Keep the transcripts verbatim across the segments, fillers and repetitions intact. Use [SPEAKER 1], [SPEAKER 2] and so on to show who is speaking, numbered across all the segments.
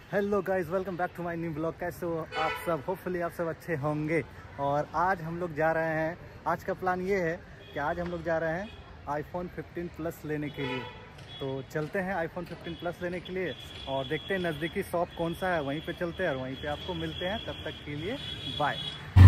[SPEAKER 1] Hello guys, welcome back to my new blog. कैसे हो आप सब? होपफुली आप सब अच्छे होंगे। और आज हम लोग जा रहे हैं, आज का प्लान ये है कि आज हम लोग जा रहे हैं आईफोन फिफ्टीन प्लस लेने के लिए। तो चलते हैं आईफोन फिफ्टीन प्लस लेने के लिए और देखते हैं नज़दीकी शॉप कौन सा है, वहीं पे चलते हैं और वहीं पे आपको मिलते हैं। तब तक के लिए bye.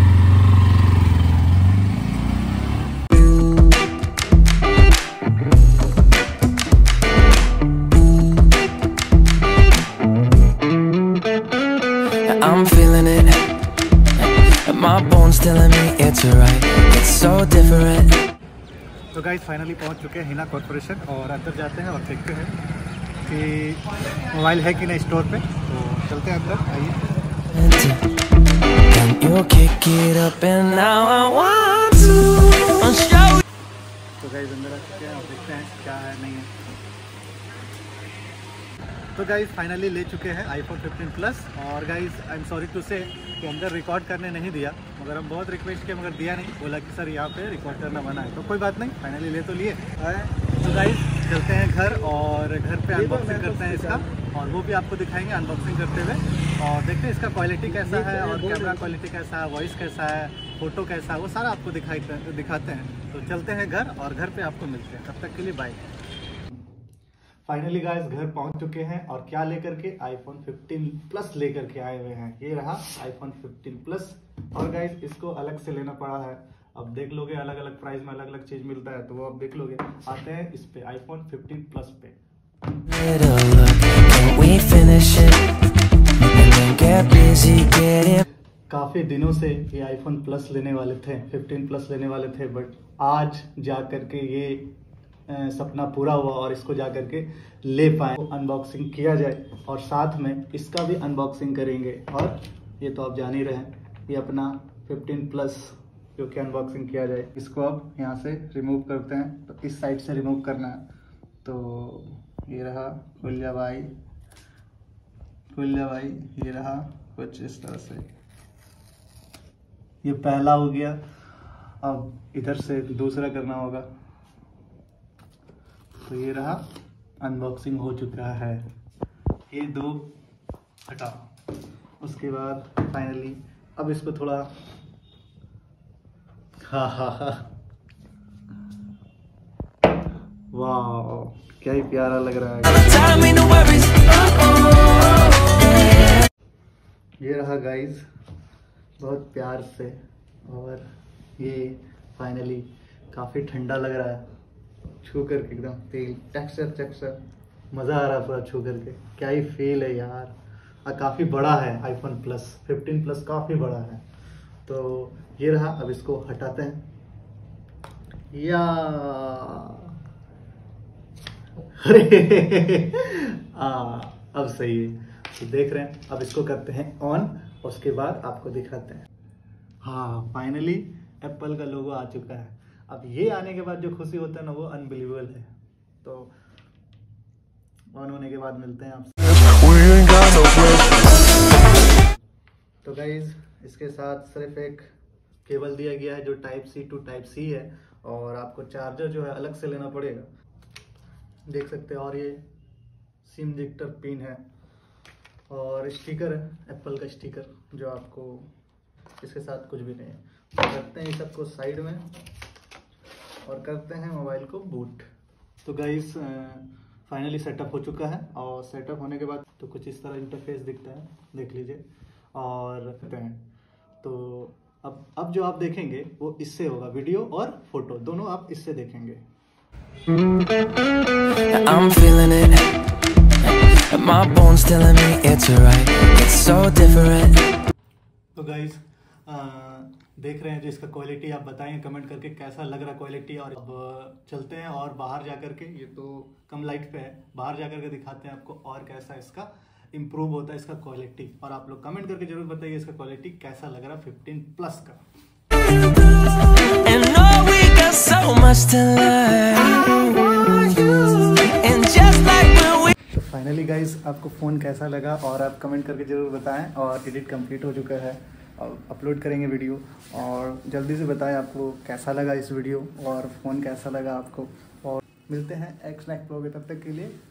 [SPEAKER 2] I'm feeling it, my bones telling me it's right, it's so different.
[SPEAKER 1] तो गाइस फाइनली पहुंच चुके हैं हिना कॉर्पोरेशन और अंदर जाते हैं और देखते हैं कि मोबाइल है कि नहीं स्टोर पे। तो चलते हैं अंदर, आइए।
[SPEAKER 2] And you kick it up and now I want to show you.
[SPEAKER 1] तो गाइस अंदर आ चुके हैं और देखते हैं क्या है नहीं है। तो गाइस फाइनली ले चुके हैं आईफोन फिफ्टीन प्लस। और guys I am sorry to say कि अंदर रिकॉर्ड करने नहीं दिया, मगर हम बहुत रिक्वेस्ट किए मगर दिया नहीं, बोला कि सर यहाँ पे रिकॉर्ड करना मना है। तो कोई बात नहीं, फाइनली ले तो लिए। तो गाइस चलते हैं घर और घर पे अनबॉक्सिंग करते हैं इसका, और वो भी आपको दिखाएंगे अनबॉक्सिंग करते हुए। और देखते हैं इसका क्वालिटी कैसा है और कैमरा क्वालिटी कैसा है, वॉइस कैसा है, फ़ोटो कैसा है, वो सारा आपको दिखाई दिखाते हैं। तो चलते हैं घर और घर पर आपको मिलते हैं। तब तक के लिए बाय। फाइनली गाइस घर पहुंच चुके हैं और क्या लेकर के, आईफोन फिफ्टीन प्लस लेकर के आए हुए हैं। ये रहा आईफोन फिफ्टीन प्लस। और गाइस इसको अलग से लेना पड़ा है, अब देख लोगे अलग अलग प्राइस में अलग अलग चीज मिलता है, तो वो अब देख लोगे। आते हैं इस पे आईफोन फिफ्टीन प्लस पे। काफी दिनों से ये आईफोन प्लस लेने वाले थे, फिफ्टीन प्लस लेने वाले थे, बट आज जा करके ये सपना पूरा हुआ और इसको जा करके ले पाए। तो अनबॉक्सिंग किया जाए और साथ में इसका भी अनबॉक्सिंग करेंगे। और ये तो आप जान ही रहे हैं, ये अपना फिफ्टीन प्लस जो कि अनबॉक्सिंग किया जाए। इसको अब यहाँ से रिमूव करते हैं, तो इस साइड से रिमूव करना है। तो ये रहा, खुल जा भाई, खुल जा भाई। ये रहा कुछ इस तरह से, ये पहला हो गया। अब इधर से दूसरा करना होगा। तो ये रहा, अनबॉक्सिंग हो चुका है। ये दो हटा, उसके बाद फाइनली अब इसको थोड़ा हा हा हा वाह, क्या ही प्यारा लग रहा है। ये रहा गाइस, बहुत प्यार से। और ये फाइनली काफ़ी ठंडा लग रहा है, छू करके एकदम फील, टेक्सचर टेक्सचर मज़ा आ रहा है पूरा छू करके। क्या ही फील है यार। और काफ़ी बड़ा है आईफोन प्लस फिफ्टीन प्लस, काफ़ी बड़ा है। तो ये रहा, अब इसको हटाते हैं। या अरे आ, अब सही है। तो देख रहे हैं, अब इसको करते हैं ऑन, उसके बाद आपको दिखाते हैं। हाँ फाइनली एप्पल का लोगो आ चुका है। अब ये आने के बाद जो खुशी होता है ना, वो अनबिलीवेबल है। तो ऑन होने के बाद मिलते हैं आपसे। तो गाइज इसके साथ सिर्फ एक केबल दिया गया है जो type C to type C है, और आपको चार्जर जो है अलग से लेना पड़ेगा, देख सकते हैं। और ये सिम इजेक्टर पिन है और स्टिकर है, एप्पल का स्टिकर, जो आपको इसके साथ कुछ भी नहीं है। तो रखते हैं इस सबको साइड में और करते हैं मोबाइल को बूट। तो गाइस फाइनली सेटअप हो चुका है, और सेटअप होने के बाद तो कुछ इस तरह इंटरफेस दिखता है, देख लीजिए। और करते हैं तो अब अब जो आप देखेंगे वो इससे होगा, वीडियो और फोटो दोनों आप इससे देखेंगे।
[SPEAKER 2] I'm feeling it, my bones telling me it's right, it's so different.
[SPEAKER 1] तो गाइस देख रहे हैं जो इसका क्वालिटी, आप बताएंगे कमेंट करके कैसा लग रहा क्वालिटी। और अब चलते हैं और बाहर जा कर के, ये तो कम लाइट पे है, बाहर जा कर के दिखाते हैं आपको और कैसा इसका इम्प्रूव होता है इसका क्वालिटी। और आप लोग कमेंट करके जरूर बताइए इसका क्वालिटी कैसा लग रहा है फिफ्टीन प्लस का।
[SPEAKER 2] And know we got so much to learn. And just like when we
[SPEAKER 1] तो फाइनली गाइस आपको फ़ोन कैसा लगा और आप कमेंट करके ज़रूर बताएं। और एडिट कंप्लीट हो चुका है और अपलोड करेंगे वीडियो, और जल्दी से बताएं आपको कैसा लगा इस वीडियो और फ़ोन कैसा लगा आपको। और मिलते हैं नेक्स्ट नेक्स्ट ब्लॉग में, तब तक के लिए